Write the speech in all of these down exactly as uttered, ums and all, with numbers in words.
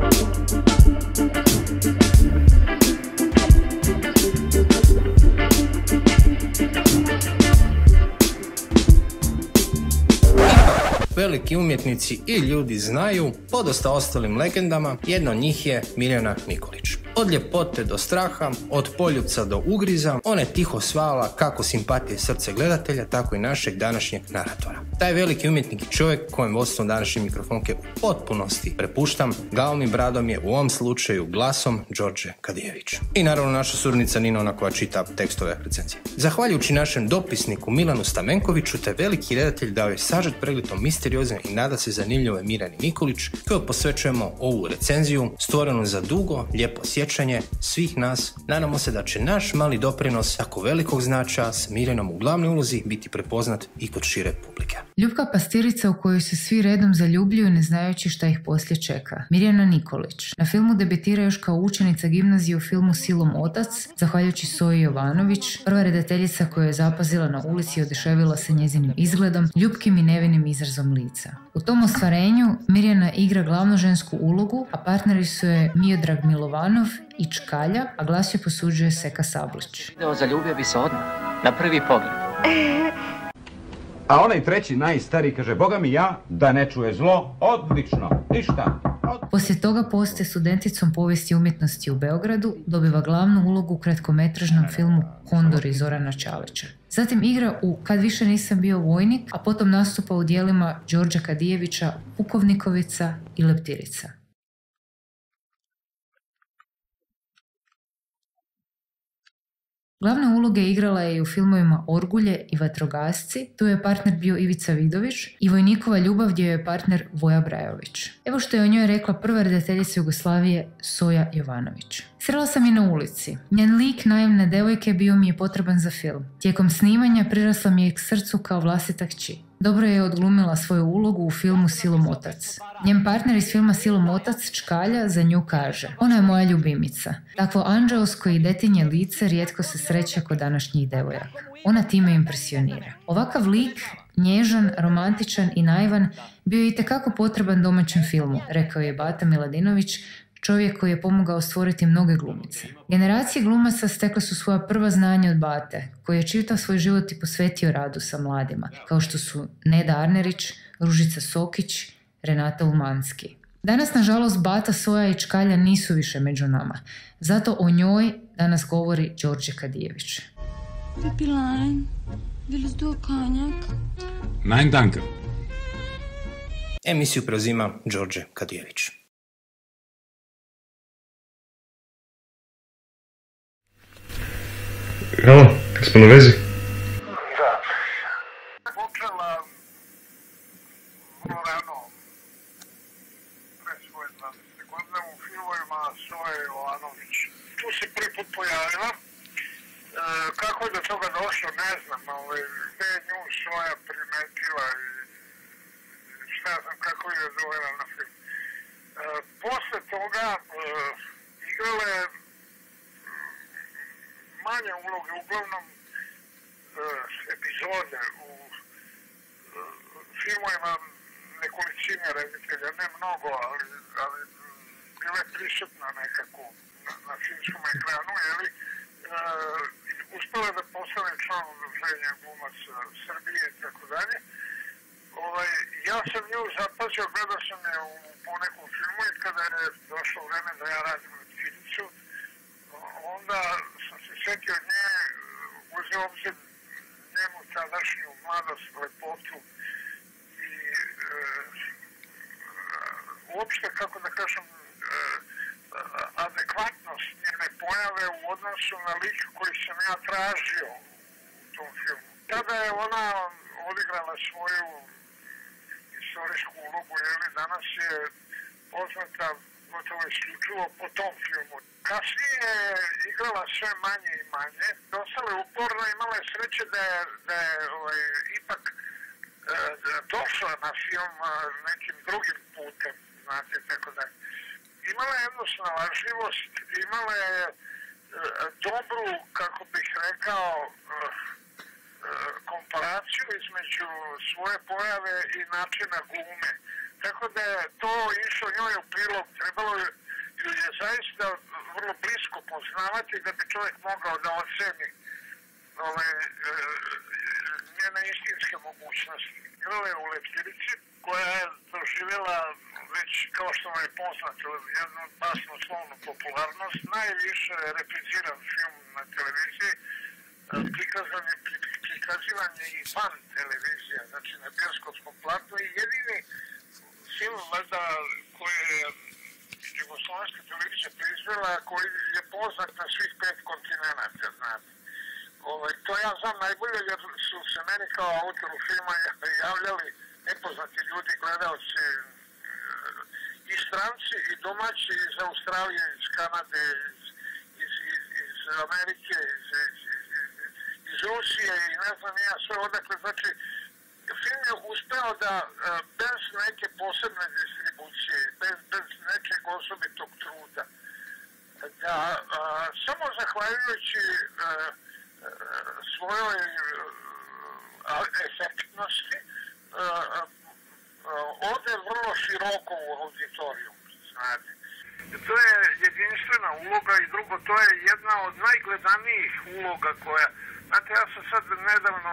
Veliki umjetnici i ljudi znaju, podosta ostalim legendama, jedna od njih je Mirjana Nikolić. Od ljepote do straha, od poljuca do ugriza, ona je tiho svala kako simpatije srce gledatelja, tako i našeg današnjeg naratora. Taj veliki umjetnik i čovjek kojem vodstvom današnje mikrofonke u potpunosti prepuštam, glavnim bradom je u ovom slučaju glasom Đorđe Kadijević. I naravno naša suradnica Nina, ona koja čita tekstove recenzije. Zahvaljujući našem dopisniku Milanu Stamenkoviću, taj veliki redatelj dao je sažet pregled o misteriozne i nada se zanimljivoj Mirjani Nikolić, koju posvećujemo ovu recenziju, stvorenu za dugo, lijepo sjećanje svih nas. Nadamo se da će naš mali doprinos tako velikog značaja s Mirjanom u glavnoj ulozi biti prepoznat i kod šire publike. Ljubka pastirica u kojoj se svi redom zaljubljuju ne znajući šta ih poslije čeka. Mirjana Nikolić. Na filmu debitira još kao učenica gimnazije u filmu Silom otac, zahvaljujući Soji Jovanović, prva redateljica koju je zapazila na ulici i oduševila se njezinim izgledom, ljubkim i nevinim izrazom lica. U tom ostvarenju Mirjana igra glavnu žensku ulogu, a partneri su je Miodrag Milovanov i Čkalja, a glas joj posuđuje Seka Sablić. Zaljubio bi se odmah, na prvi pogled. A onaj treći, najstariji, kaže, Boga mi ja, da ne čuje zlo, odlično, ništa. Od... Poslije toga postaje studenticom povijesti umjetnosti u Beogradu, dobiva glavnu ulogu u kratkometražnom filmu Kondori Zorana Čalića. Zatim igra u Kad više nisam bio vojnik, a potom nastupa u djelima Đorđa Kadijevića Pukovnikovica i Leptirica. Glavne uloge igrala je i u filmovima Orgulje i Vatrogasci, tu je partner bio Ivica Vidović, i Vojnikova ljubav gdje je partner Voja Brajović. Evo što je o njoj rekla prva redateljica Jugoslavije Soja Jovanović. Srela sam je na ulici. Njen lik naivne devojke bio mi je potreban za film. Tijekom snimanja prirasla mi je k srcu kao vlastita kći. Dobro je odglumila svoju ulogu u filmu Silom otac. Njen partner iz filma Silom otac, Čkalja, za nju kaže: ona je moja ljubimica. Takvo anđeosko i detinje lice rijetko se sreće kod današnjih devojaka. Ona time impresionira. Ovakav lik, nježan, romantičan i naivan, bio je itekako potreban domaćem filmu, rekao je Bata Miladinović, čovjek koji je pomogao stvoriti mnoge glumice. Generacije glumaca stekle su svoja prva znanja od Bate, koji je čitav svoj život i posvetio radu sa mladima, kao što su Neda Arnerić, Ružica Sokić, Renata Umanski. Danas, nažalost, Bata, Soja i Čkalja nisu više među nama. Zato o njoj danas govori Đorđe Kadijević. Pipilein, willst du Konjak? Nein, danke. Emisiju preuzima Đorđe Kadijević. Halo, jesmo na vezi? Da. Počela vrlo rano, pre svoje dvadesete godine, u filmovima Soje Jovanović. Tu se prvi put pojavila. E, kako je do toga došlo, ne znam, ali gdje je nju Soja primetila i šta znam kako je dovela na film. E, posle toga e, igrala je manje uloge, uglavnom e, epizode u e, filmovima nekolicine reditelja, ne mnogo, ali, ali bila je prisutna nekako na, na filmskom ekranu, jeli, e, uspela da postane član udruženja glumaca Srbije i tako dalje. Ovaj, ja sam nju zapazio, gledao sam je u ponekom filmu i kada je došlo vreme da ja radim u Finicu, onda sam se sjetio nje, uzeo obzir njemu tadašnju mladost, lepotu i e, uopšte, kako da kažem, e, adekvatnost njene pojave u odnosu na lik koji sam ja tražio u tom filmu. Tada je ona odigrala svoju istorijsku ulogu, jer danas je poznata gotovo isključivo po tom filmu. Kasnije je igrala sve manje i manje, dostala je uporno, imala je sreće da je, da je ovaj, ipak e, došla na film nekim drugim putem, znate, tako da. Imala je jednu snalažljivost, imala je e, dobru, kako bih rekao, e, komparaciju između svoje pojave i načina glume. Tako da je to išlo njoj u prilog, trebalo ju je zaista vrlo blisko poznavati da bi čovjek mogao da oceni ove, e, njene istinske mogućnosti. Igrala je u Leptirici, koja je doživjela već, kao što vam je poznato, jednu basnoslovnu popularnost. Najviše repriziran film na televiziji, prikazan je, prikazivan je i van televizija, znači na bioskopskom platnu, i jedini film valjda koji je jugoslovenska televizija proizvela, koji je poznat na svih pet kontinenata, znate. Ovaj, to ja znam najbolje jer su se meni kao autoru filma javljali nepoznati ljudi, gledalci, i stranci, i domaći, iz Australije, iz Kanade, iz, iz, iz, iz Amerike, iz, iz, iz, iz Rusije i ne znam ja sve odakle. Znači, film je uspeo da bez neke posebne distribucije, bez, bez nečeg osobitog truda, da a, samo zahvaljujući a, svojoj a, efektnosti a, a, ode vrlo široko u auditoriju, znate. To je jedinstvena uloga i drugo, to je jedna od najgledanijih uloga koja, znate, ja sam sad nedavno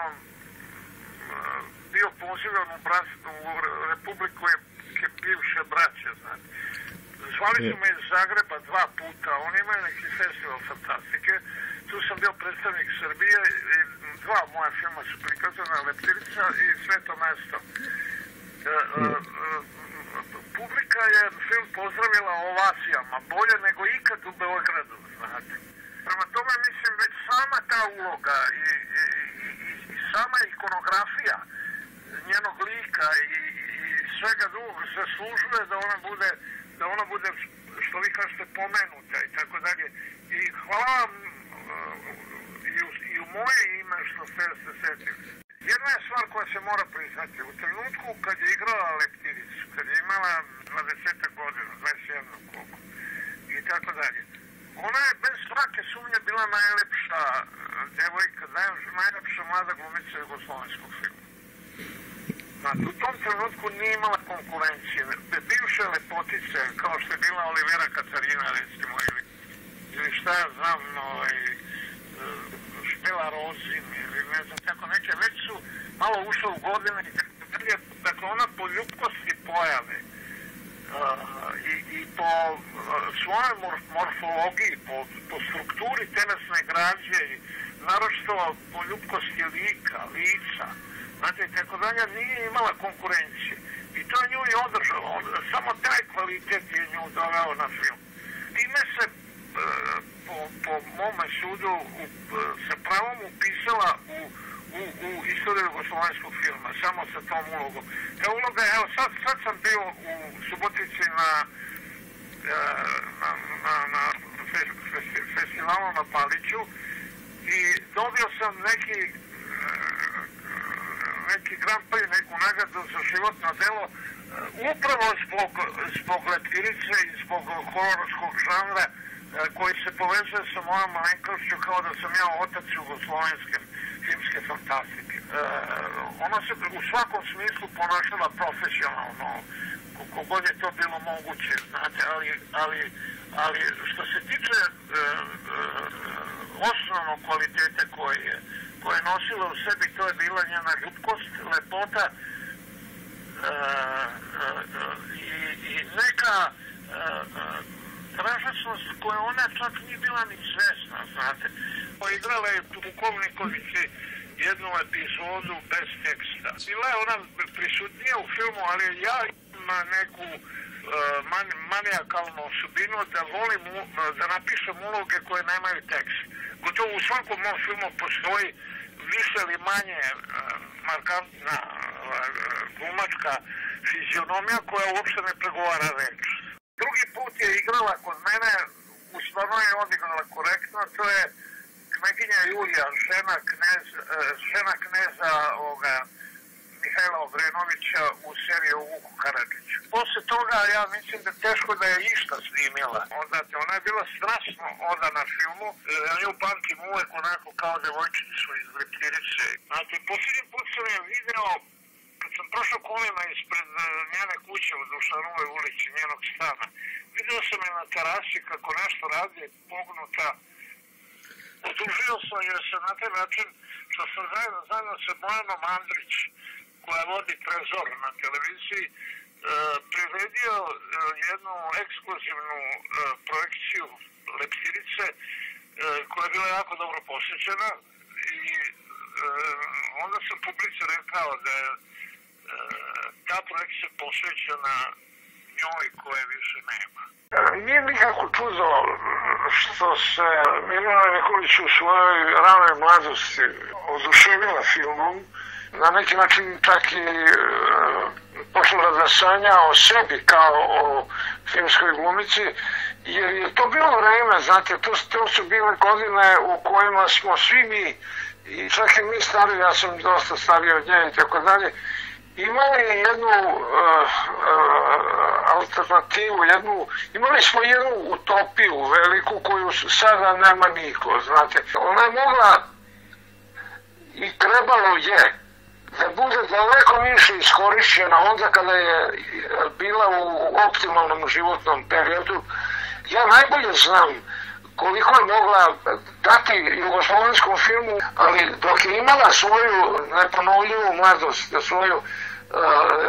bio pozivan u, brat, u Republiku bivše braće, znate. Zvali su me iz Zagreba dva puta, oni imaju neki festival fantastike, tu sam bio predstavnik Srbije i dva moja filma su prikazana, Leptirica i Sveto mesto. E, e, publika je film pozdravila ovacijama, bolje nego ikad u Beogradu, znate. Prema tome, mislim, već sama ta uloga i, i, i, i sama ikonografija njenog lika i, i svega drugog zaslužuje da ona bude, da ona bude, što vi kažete, pomenuta i tako dalje. I hvala vam i u, i u moje ime što ste se setili. Jedna je stvar koja se mora priznati. U trenutku kad je igrala Leptiricu, kad je imala dvadeset godina, dvadeset jedan koliko, i tako dalje, ona je bez svake sumnje bila najlepša devojka, najlepša mlada glumica jugoslovenskog filma. Znači, u tom trenutku nije imala konkurencije. Bivše lepotice, kao što je bila Olivera Katarina, recimo, ili, ili šta ja znam, ovaj, Špela Rozin, ili ne znam, tako neke, već su malo ušle u godine i tako dalje. Dakle, ona po ljubkosti pojave uh, i, i po uh, svojoj mor morfologiji, po, po strukturi telesne građe i naročito po ljubkosti lika, lica, znate, tako dalje, nije imala konkurencije. I to je nju i održalo. Samo taj kvalitet je nju doveo na film. Time se, po, po mome sudu, u, sa pravom upisala u, u, u istoriju jugoslovenskog filma, samo sa tom ulogom. Ta uloga, evo, sad, sad sam bio u Subotici na, na, na, na festivalu na Paliću i dobio sam neki neki Grand Prix, neku nagradu za životno delo, upravo zbog, zbog Leptirice i zbog hororskog žanra koji se povezuje sa mojom malenkošću kao da sam ja otac jugoslovenske filmske fantastike. Ona se u svakom smislu ponašala profesionalno, kogod je to bilo moguće, znate, ali, ali, ali što se tiče osnovnog kvaliteta koji je koja je nosila u sebi, to je bila njena ljubkost, lepota e, e, e, i, i neka e, tražačnost koja ona čak nije bila ni svesna, znate. Igrala je u Pukovnikovici jednu epizodu bez teksta. Bila je ona prisutnija u filmu, ali ja imam neku e, man, manijakalnu osobinu da volim u, da napišem uloge koje nemaju tekst. Gotovo u svakom mom filmu postoji više ili manje uh, markantna uh, glumačka fizionomija koja uopšte ne pregovara reč. Drugi put je igrala kod mene, u stvarno je odigrala korektno, to je kneginja Julija, žena, knez, uh, žena kneza ovoga, Mihajla Obrenovića u seriju Vuku Karadžiću. Posle toga ja mislim da teško da je išta snimila. Onda, ona je bila strašno odana filmu. Ja nju pamtim uvek onako kao devojčicu iz Leptirice. Znači, posljednji put sam je video kad sam prošao kolima ispred njene kuće u Dušanovoj ulici, njenog stana. Vidio sam je na terasi kako nešto radi, pognuta. Odužio sam joj se na taj način što sam zajedno, zajedno sa Bojanom Andrić, koja vodi Trezor na televiziji, e, priredio e, jednu ekskluzivnu e, projekciju Leptirice, e, koja je bila jako dobro posjećena i e, onda sam publici rekao da je e, ta projekcija posvećena njoj koje više nema. Nije nikako čudo što se Mirjana Nikolić u svojoj ranoj mladosti oduševila filmom, na neki način čak i e, počela da sanja o sebi kao o filmskoj glumici, jer je to bilo vreme, znate, to, to su bile godine u kojima smo svi mi, i čak i mi stari, ja sam dosta stariji od nje i tako dalje, imali jednu uh, uh, alternativu, jednu, imali smo jednu utopiju veliku koju sada nema niko, znate. Ona je mogla i trebalo je da bude daleko više iskorišćena onda kada je bila u optimalnom životnom periodu. Ja najbolje znam koliko je mogla dati jugoslovenskom filmu, ali dok je imala svoju neponovljivu mladost, svoju uh,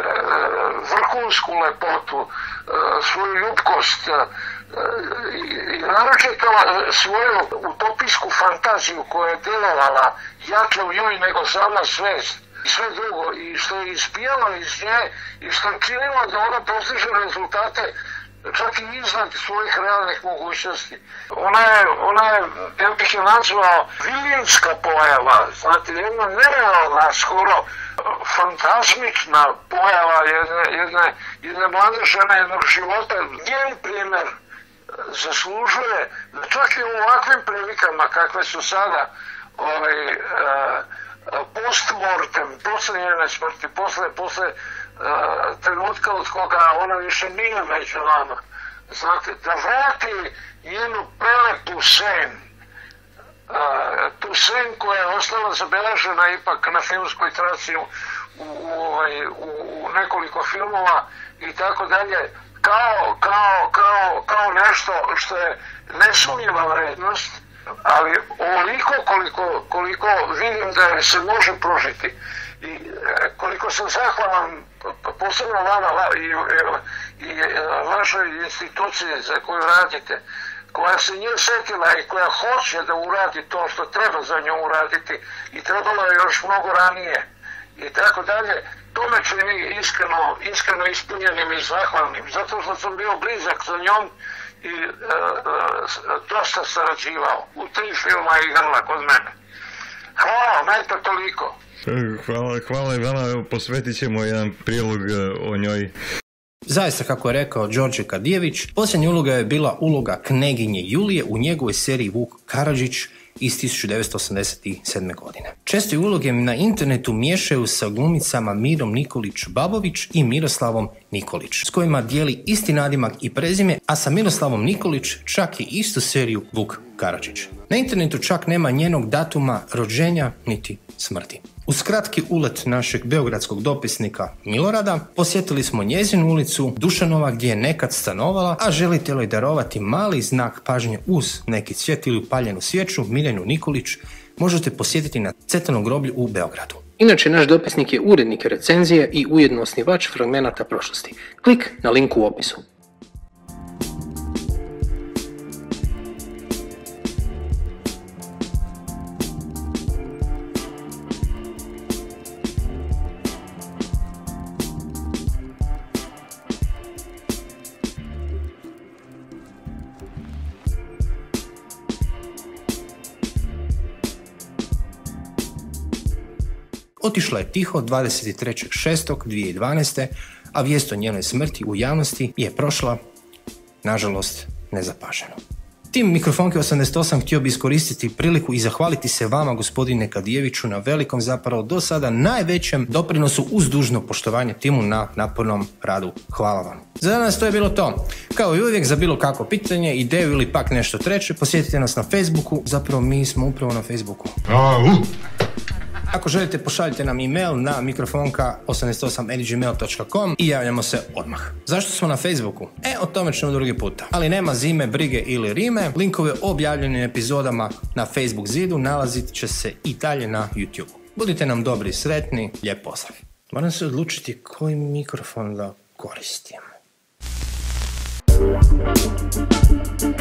vrhunsku lepotu, uh, svoju ljubkost, uh, i naročito svoju utopijsku fantaziju koja je djelovala jače u njoj nego sama svest i sve drugo, i što je ispijalo iz nje i što je činilo da ona postiže rezultate čak i iznad svojih realnih mogućnosti. Ona je, ona je, ja bih je nazvao vilinska pojava, znate, jedna nerealna, skoro fantasmična pojava jedne, jedne, jedne mlade žene, jednog života. Njen primjer zaslužuje da čak i u ovakvim prilikama kakve su sada ovaj, uh, postmortem, posle njene smrti, posle, posle uh, trenutka od koga ona više nije među nama, znate, da vrati njenu prelepu sen, uh, tu sen koja je ostala zabeležena ipak na filmskoj traci u, u, u, u nekoliko filmova i tako dalje, kao, kao, kao, kao nešto što je nesumnjiva vrednost, ali ovoliko koliko, koliko vidim da se može pružiti i koliko sam zahvalan posebno vama i, i, i vašoj instituciji za koju radite, koja se nije setila i koja hoće da uradi to što treba za nju uraditi i trebalo je još mnogo ranije i tako dalje, to me čini iskreno, iskreno ispunjenim i zahvalnim, zato što sam bio blizak sa njom i e, e, dosta sarađivao. U tri filma je igrala kod mene. Hvala, najto toliko. Hvala, hvala i vama, evo posvetit ćemo jedan prilog o njoj. Zaista, kako je rekao Đorđe Kadijević, posljednja uloga je bila uloga kneginje Julije u njegovoj seriji Vuk Karadžić iz tisuću devetsto osamdeset sedme. godine. Često je uloge na internetu miješaju sa glumicama Mirom Nikolić-Babović i Miroslavom Nikolić, s kojima dijeli isti nadimak i prezime, a sa Miroslavom Nikolić čak i istu seriju Vuk Karadžić. Na internetu čak nema njenog datuma rođenja niti smrti. Uz kratki ulet našeg beogradskog dopisnika Milorada posjetili smo njezinu ulicu Dušanova gdje je nekad stanovala, a želite li darovati mali znak pažnje uz neki cvijet ili upaljenu svijeću Miljanu Nikolić, možete posjetiti na Cetnom groblju u Beogradu. Inače, naš dopisnik je urednik recenzije i ujedno osnivač Fragmenata prošlosti. Klik na link u opisu. Otišla je tiho dvadeset trećeg šestog dvije tisuće dvanaeste. a vijest o njenoj smrti u javnosti je prošla, nažalost, nezapaženo. Tim Mikrofonke osamdeset osam htio bi iskoristiti priliku i zahvaliti se vama, gospodine Kadijeviću, na velikom, zapravo do sada najvećem doprinosu uz dužno poštovanje timu na napornom radu. Hvala vam. Za danas to je bilo to. Kao i uvijek, za bilo kakvo pitanje, ideju ili pak nešto treće, posjetite nas na Facebooku. Zapravo mi smo upravo na Facebooku. A, uh. Ako želite, pošaljite nam e-mail na mikrofonka osamdeset osam at gmail dot com i javljamo se odmah. Zašto smo na Facebooku? E, o tome ćemo drugi puta. Ali nema zime, brige ili rime. Linkove o objavljenim epizodama na Facebook zidu nalazit će se i dalje na YouTube. Budite nam dobri i sretni. Lijep pozdrav. Moram se odlučiti koji mikrofon da koristim.